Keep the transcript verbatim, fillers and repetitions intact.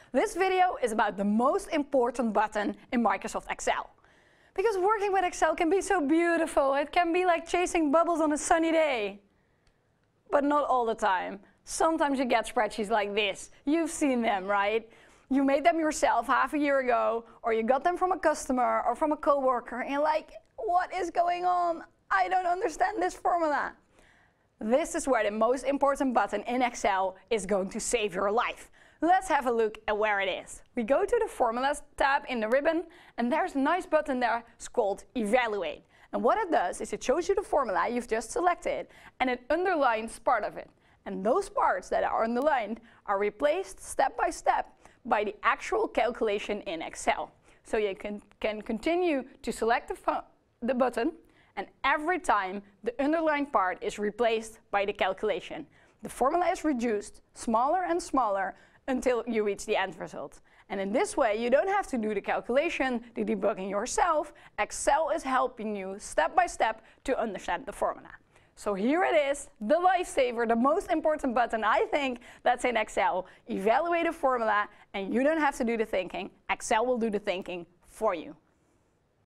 This video is about the most important button in Microsoft Excel. Because working with Excel can be so beautiful, it can be like chasing bubbles on a sunny day. But not all the time. Sometimes you get spreadsheets like this. You've seen them, right? You made them yourself half a year ago, or you got them from a customer or from a coworker, and you're like, what is going on? I don't understand this formula. This is where the most important button in Excel is going to save your life. Let's have a look at where it is. We go to the Formulas tab in the ribbon, and there's a nice button there called Evaluate. And what it does is it shows you the formula you've just selected, and it underlines part of it. And those parts that are underlined are replaced step by step by the actual calculation in Excel. So you can, can continue to select the, the button, and every time the underlined part is replaced by the calculation. The formula is reduced smaller and smaller until you reach the end result. And in this way, you don't have to do the calculation, the debugging yourself. Excel is helping you step by step to understand the formula. So here it is, the lifesaver, the most important button I think that's in Excel. Evaluate a formula, and you don't have to do the thinking. Excel will do the thinking for you.